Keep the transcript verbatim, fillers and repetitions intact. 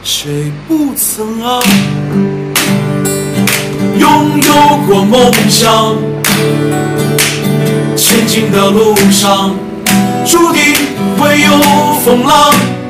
谁不曾啊？拥有过梦想，前进的路上注定会有风浪。